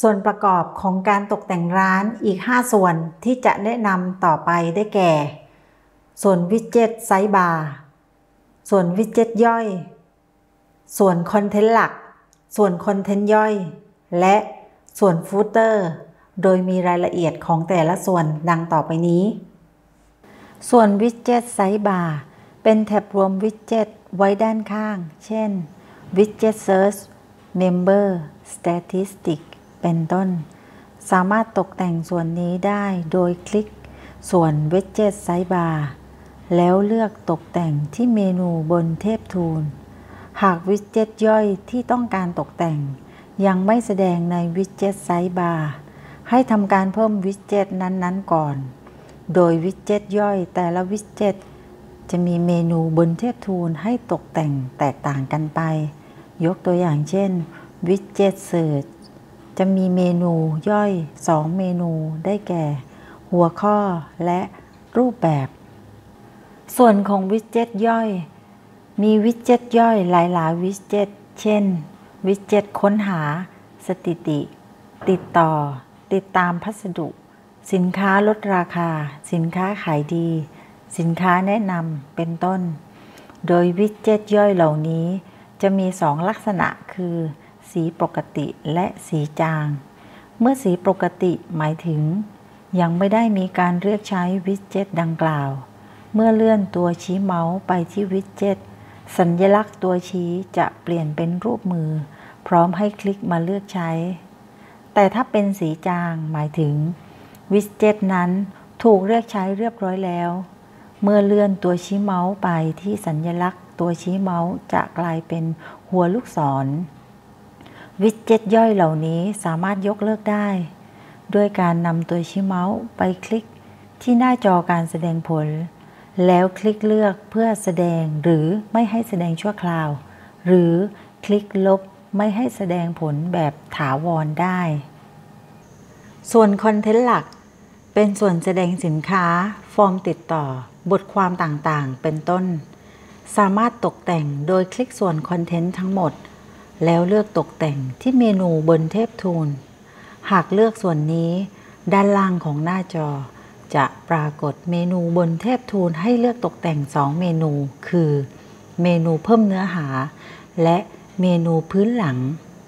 ส่วนประกอบของการตกแต่งร้านอีก5ส่วนที่จะแนะนำต่อไปได้แก่ ส่วนวิดเจ็ตไซด์บาร์ส่วนวิดเจ็ตย่อยส่วนคอนเทนต์หลักส่วนคอนเทนต์ย่อยและส่วนฟูตเตอร์โดยมีรายละเอียดของแต่ละส่วนดังต่อไปนี้ส่วนวิดเจ็ตไซด์บาร์เป็นแท็บรวมวิดเจ็ตไว้ด้านข้างเช่นวิดเจ็ตเซิร์ชเมมเบอร์สแตทิสติกเป็นต้นสามารถตกแต่งส่วนนี้ได้โดยคลิกส่วนวิดเจ็ตไซด์บาร์แล้วเลือกตกแต่งที่เมนูบนเทพทูลหากวิดเจ็ตย่อยที่ต้องการตกแต่งยังไม่แสดงในวิดเจ็ตไซด์บาร์ให้ทำการเพิ่มวิดเจ็ตนั้นๆก่อนโดยวิดเจ็ตย่อยแต่ละวิดเจ็ตจะมีเมนูบนเทพทูลให้ตกแต่งแตกต่างกันไปยกตัวอย่างเช่นวิดเจ็ตเสิร์ชจะมีเมนูย่อย2เมนูได้แก่หัวข้อและรูปแบบส่วนของวิดเจ็ตย่อยมีวิดเจ็ตย่อยหลายๆวิดเจ็ตเช่นวิดเจ็ตค้นหาสถิติติดต่อติดตามพัสดุสินค้าลดราคาสินค้าขายดีสินค้าแนะนำเป็นต้นโดยวิดเจ็ตย่อยเหล่านี้จะมี2ลักษณะคือสีปกติและสีจางเมื่อสีปกติหมายถึงยังไม่ได้มีการเรียกใช้วิดเจ็ตดังกล่าวเมื่อเลื่อนตัวชี้เมาส์ไปที่วิดเจ็ตสัญลักษณ์ตัวชี้จะเปลี่ยนเป็นรูปมือพร้อมให้คลิกมาเลือกใช้แต่ถ้าเป็นสีจางหมายถึงวิดเจ็ตนั้นถูกเรียกใช้เรียบร้อยแล้วเมื่อเลื่อนตัวชี้เมาส์ไปที่สัญลักษณ์ตัวชี้เมาส์จะกลายเป็นหัวลูกศรวิดเจ็ตย่อยเหล่านี้สามารถยกเลิกได้ด้วยการนำตัวชี้เมาส์ไปคลิกที่หน้าจอการแสดงผลแล้วคลิกเลือกเพื่อแสดงหรือไม่ให้แสดงชั่วคราวหรือคลิกลบไม่ให้แสดงผลแบบถาวรได้ส่วนคอนเทนต์หลักเป็นส่วนแสดงสินค้าฟอร์มติดต่อบทความต่างๆเป็นต้นสามารถตกแต่งโดยคลิกส่วนคอนเทนต์ทั้งหมดแล้วเลือกตกแต่งที่เมนูบนเทพทูลหากเลือกส่วนนี้ด้านล่างของหน้าจอจะปรากฏเมนูบนเทพทูลให้เลือกตกแต่ง2เมนูคือเมนูเพิ่มเนื้อหาและเมนูพื้นหลัง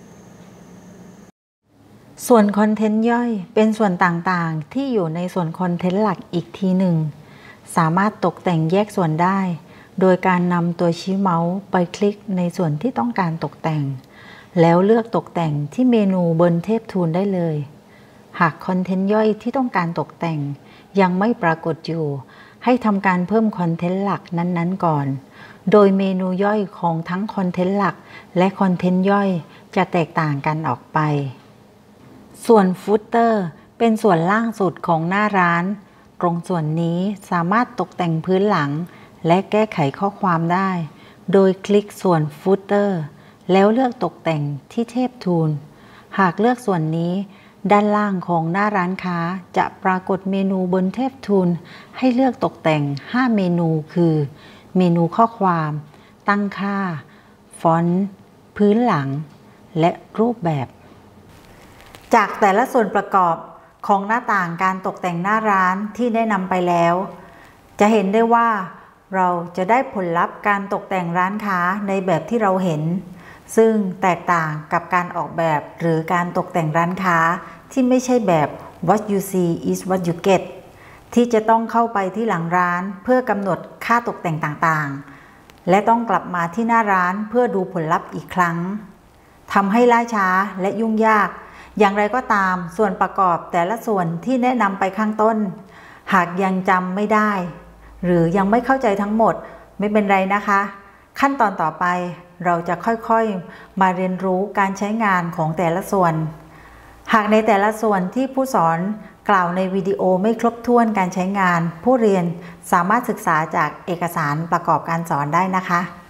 ส่วนคอนเทนต์ย่อยเป็นส่วนต่างๆที่อยู่ในส่วนคอนเทนต์หลักอีกทีหนึ่งสามารถตกแต่งแยกส่วนได้โดยการนำตัวชี้เมาส์ไปคลิกในส่วนที่ต้องการตกแต่งแล้วเลือกตกแต่งที่เมนูบนเทพทูลได้เลยหากคอนเทนต์ย่อยที่ต้องการตกแต่งยังไม่ปรากฏอยู่ให้ทำการเพิ่มคอนเทนต์หลักนั้นๆก่อนโดยเมนูย่อยของทั้งคอนเทนต์หลักและคอนเทนต์ย่อยจะแตกต่างกันออกไปส่วนฟุตเตอร์เป็นส่วนล่างสุดของหน้าร้านตรงส่วนนี้สามารถตกแต่งพื้นหลังและแก้ไขข้อความได้โดยคลิกส่วนฟุตเตอร์แล้วเลือกตกแต่งที่เทพทูลหากเลือกส่วนนี้ด้านล่างของหน้าร้านค้าจะปรากฏเมนูบนเทพทูลให้เลือกตกแต่ง5เมนูคือเมนูข้อความตั้งค่าฟอนต์พื้นหลังและรูปแบบจากแต่ละส่วนประกอบของหน้าต่างการตกแต่งหน้าร้านที่แนะนำไปแล้วจะเห็นได้ว่าเราจะได้ผลลัพธ์การตกแต่งร้านค้าในแบบที่เราเห็นซึ่งแตกต่างกับการออกแบบหรือการตกแต่งร้านค้าที่ไม่ใช่แบบ what you see is what you get ที่จะต้องเข้าไปที่หลังร้านเพื่อกำหนดค่าตกแต่งต่างๆและต้องกลับมาที่หน้าร้านเพื่อดูผลลัพธ์อีกครั้งทำให้ล่าช้าและยุ่งยากอย่างไรก็ตามส่วนประกอบแต่ละส่วนที่แนะนำไปข้างต้นหากยังจำไม่ได้หรือยังไม่เข้าใจทั้งหมดไม่เป็นไรนะคะขั้นตอนต่อไปเราจะค่อยๆมาเรียนรู้การใช้งานของแต่ละส่วนหากในแต่ละส่วนที่ผู้สอนกล่าวในวิดีโอไม่ครบถ้วนการใช้งานผู้เรียนสามารถศึกษาจากเอกสารประกอบการสอนได้นะคะ